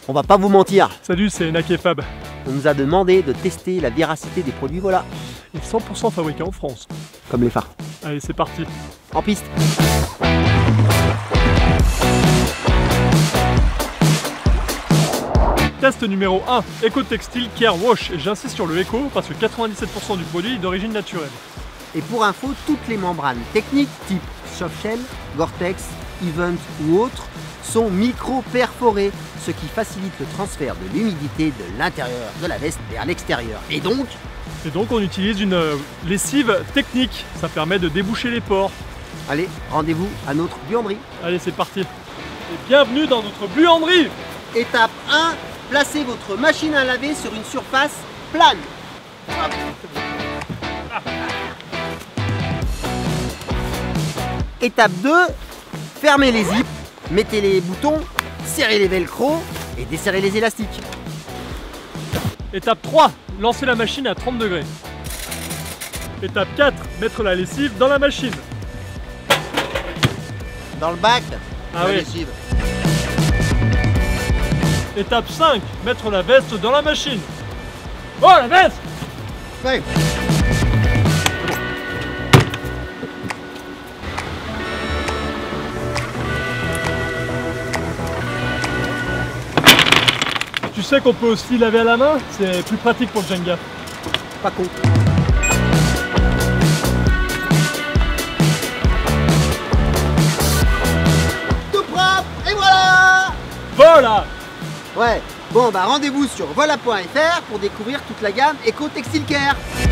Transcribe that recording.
On va pas vous mentir, Salut, c'est Enak et Fab. on nous a demandé de tester la véracité des produits, voilà, Et 100% fabriqué en France. comme les phares. Allez, c'est parti. En piste. Test numéro 1, Eco-Textile Care Wash. Et j'insiste sur le éco parce que 97% du produit est d'origine naturelle. Et pour info, toutes les membranes techniques type softshell, Gore-Tex, Event ou autres sont micro-perforées, ce qui facilite le transfert de l'humidité de l'intérieur de la veste vers l'extérieur. Et donc, On utilise une lessive technique. Ça permet de déboucher les pores. allez, rendez-vous à notre buanderie. Allez, c'est parti. Et bienvenue dans notre buanderie. Étape 1, placez votre machine à laver sur une surface plane. Hop. Étape 2, fermez les zips, mettez les boutons, serrez les velcro et desserrez les élastiques. Étape 3, lancer la machine à 30 degrés. Étape 4, mettre la lessive dans la machine. Dans le bac, Ah la oui. lessive. Étape 5, mettre la veste dans la machine. Oh, la veste! Ouais. Tu sais qu'on peut aussi laver à la main? C'est plus pratique pour le Jenga. Pas con. Tout propre et voilà. Voilà! Ouais, bon bah rendez-vous sur voilà.fr pour découvrir toute la gamme Eco Textile Care.